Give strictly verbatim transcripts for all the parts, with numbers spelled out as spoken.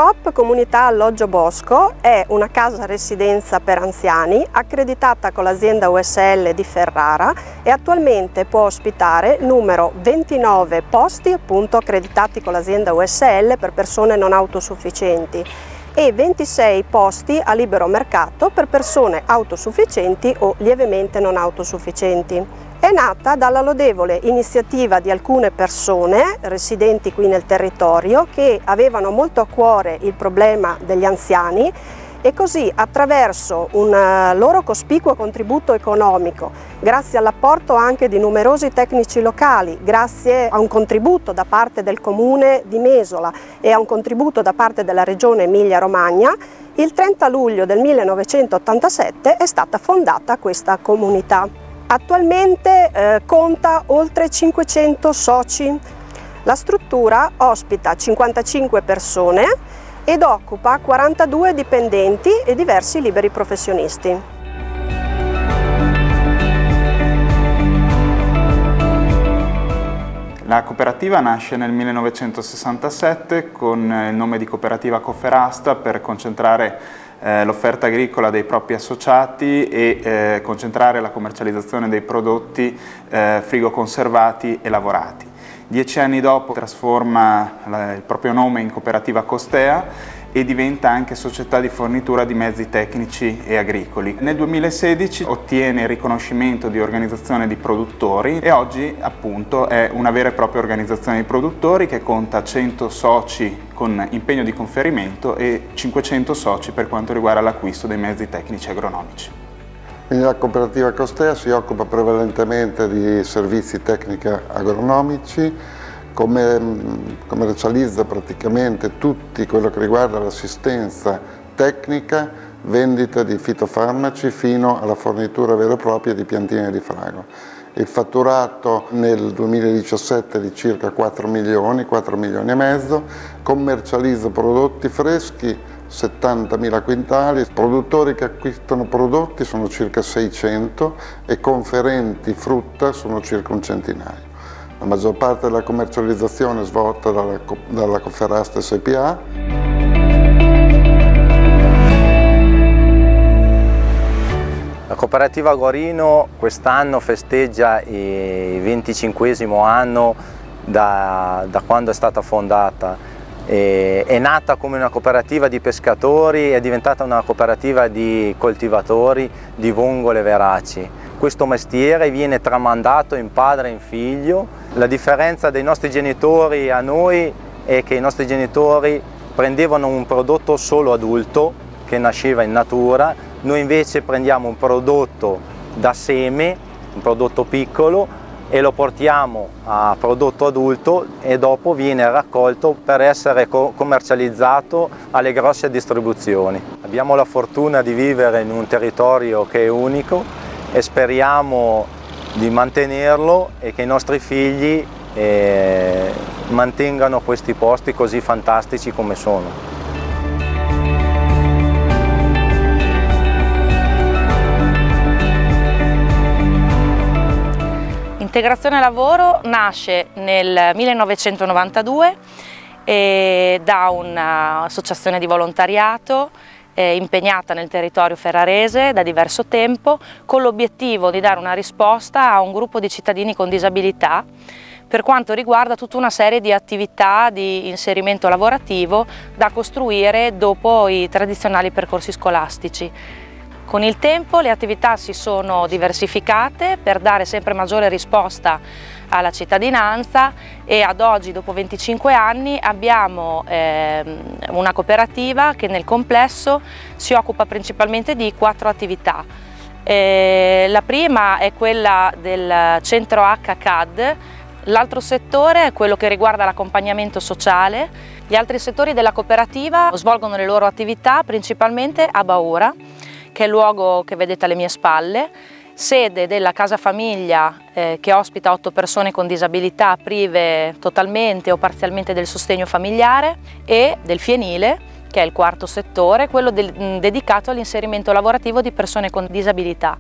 Coop Comunità Alloggio Bosco è una casa residenza per anziani accreditata con l'azienda U S L di Ferrara e attualmente può ospitare numero ventinove posti appunto accreditati con l'azienda U S L per persone non autosufficienti e ventisei posti a libero mercato per persone autosufficienti o lievemente non autosufficienti. È nata dalla lodevole iniziativa di alcune persone residenti qui nel territorio che avevano molto a cuore il problema degli anziani e così attraverso un loro cospicuo contributo economico, grazie all'apporto anche di numerosi tecnici locali, grazie a un contributo da parte del comune di Mesola e a un contributo da parte della regione Emilia-Romagna, il trenta luglio del millenovecentottantasette è stata fondata questa comunità. Attualmente eh, conta oltre cinquecento soci. La struttura ospita cinquantacinque persone ed occupa quarantadue dipendenti e diversi liberi professionisti. La cooperativa nasce nel millenovecentosessantasette con il nome di Cooperativa Cofferasta per concentrare Eh, l'offerta agricola dei propri associati e eh, concentrare la commercializzazione dei prodotti eh, frigoconservati e lavorati. Dieci anni dopo trasforma la, il proprio nome in Cooperativa Costea e diventa anche società di fornitura di mezzi tecnici e agricoli. Nel duemilasedici ottiene il riconoscimento di organizzazione di produttori e oggi appunto è una vera e propria organizzazione di produttori che conta cento soci con impegno di conferimento e cinquecento soci per quanto riguarda l'acquisto dei mezzi tecnici agronomici. Quindi la cooperativa Costea si occupa prevalentemente di servizi tecnici agronomici, commercializza praticamente tutti quello che riguarda l'assistenza tecnica, vendita di fitofarmaci fino alla fornitura vera e propria di piantine di frago. Il fatturato nel duemiladiciassette è di circa quattro milioni, quattro milioni e mezzo, commercializza prodotti freschi, settantamila quintali, produttori che acquistano prodotti sono circa seicento e conferenti frutta sono circa un centinaio. La maggior parte della commercializzazione è svolta dalla, dalla Cofferasta S P A. La cooperativa Guarino quest'anno festeggia il venticinquesimo anno da, da quando è stata fondata. E, è nata come una cooperativa di pescatori, è diventata una cooperativa di coltivatori di vongole veraci. Questo mestiere viene tramandato in padre e in figlio. La differenza dei nostri genitori a noi è che i nostri genitori prendevano un prodotto solo adulto che nasceva in natura, noi invece prendiamo un prodotto da seme, un prodotto piccolo, e lo portiamo a prodotto adulto e dopo viene raccolto per essere commercializzato alle grosse distribuzioni. Abbiamo la fortuna di vivere in un territorio che è unico e speriamo di mantenerlo e che i nostri figli eh, mantengano questi posti così fantastici come sono. Integrazione Lavoro nasce nel millenovecentonovantadue eh, da un'associazione di volontariato eh, impegnata nel territorio ferrarese da diverso tempo con l'obiettivo di dare una risposta a un gruppo di cittadini con disabilità per quanto riguarda tutta una serie di attività di inserimento lavorativo da costruire dopo i tradizionali percorsi scolastici. Con il tempo le attività si sono diversificate per dare sempre maggiore risposta alla cittadinanza e ad oggi, dopo venticinque anni, abbiamo eh, una cooperativa che nel complesso si occupa principalmente di quattro attività. Eh, la prima è quella del centro H C A D, l'altro settore è quello che riguarda l'accompagnamento sociale, gli altri settori della cooperativa svolgono le loro attività principalmente a Baura, che è il luogo che vedete alle mie spalle, sede della casa famiglia eh, che ospita otto persone con disabilità prive totalmente o parzialmente del sostegno familiare, e del fienile, che è il quarto settore, quello del, mh, dedicato all'inserimento lavorativo di persone con disabilità.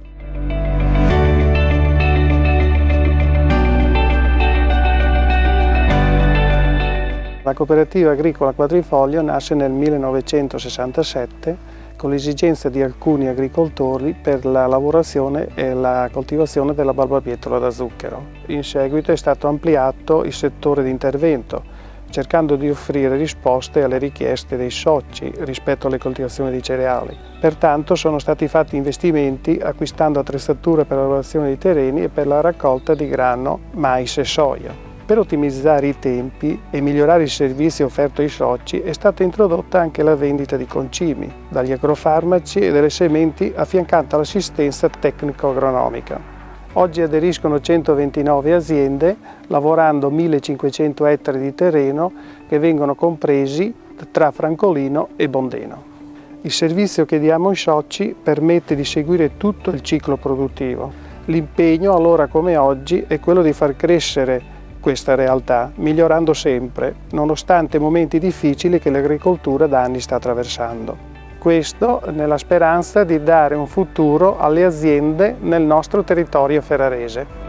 La cooperativa agricola Quadrifoglio nasce nel millenovecentosessantasette con l'esigenza di alcuni agricoltori per la lavorazione e la coltivazione della barbabietola da zucchero. In seguito è stato ampliato il settore di intervento, cercando di offrire risposte alle richieste dei soci rispetto alle coltivazioni di cereali. Pertanto sono stati fatti investimenti acquistando attrezzature per la lavorazione dei terreni e per la raccolta di grano, mais e soia. Per ottimizzare i tempi e migliorare il servizio offerto ai soci è stata introdotta anche la vendita di concimi, dagli agrofarmaci e delle sementi affiancata all'assistenza tecnico-agronomica. Oggi aderiscono centoventinove aziende, lavorando millecinquecento ettari di terreno che vengono compresi tra Francolino e Bondeno. Il servizio che diamo ai soci permette di seguire tutto il ciclo produttivo. L'impegno, allora come oggi, è quello di far crescere questa realtà, migliorando sempre, nonostante momenti difficili che l'agricoltura da anni sta attraversando. Questo nella speranza di dare un futuro alle aziende nel nostro territorio ferrarese.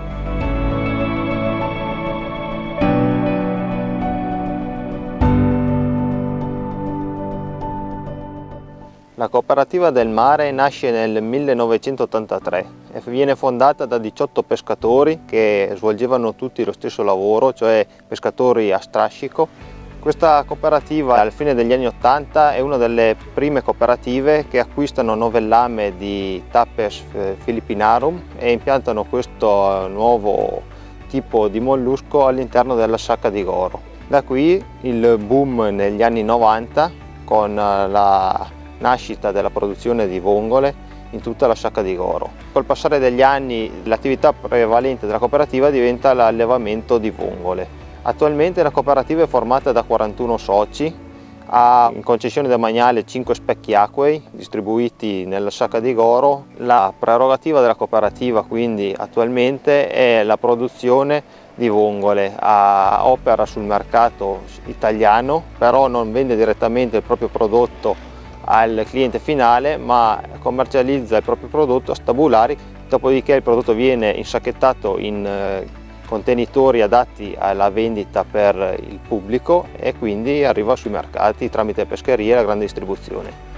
La Cooperativa del Mare nasce nel millenovecentottantatré e viene fondata da diciotto pescatori che svolgevano tutti lo stesso lavoro, cioè pescatori a strascico. Questa cooperativa alla fine degli anni ottanta è una delle prime cooperative che acquistano novellame di Thapes philippinarum e impiantano questo nuovo tipo di mollusco all'interno della Sacca di Goro. Da qui il boom negli anni novanta con la nascita della produzione di vongole in tutta la Sacca di Goro. Col passare degli anni l'attività prevalente della cooperativa diventa l'allevamento di vongole. Attualmente la cooperativa è formata da quarantuno soci, ha in concessione demaniale cinque specchi acquei distribuiti nella Sacca di Goro. La prerogativa della cooperativa quindi attualmente è la produzione di vongole, ha, opera sul mercato italiano, però non vende direttamente il proprio prodotto al cliente finale, ma commercializza il proprio prodotto a stabulari, dopodiché il prodotto viene insacchettato in contenitori adatti alla vendita per il pubblico e quindi arriva sui mercati tramite pescherie e la grande distribuzione.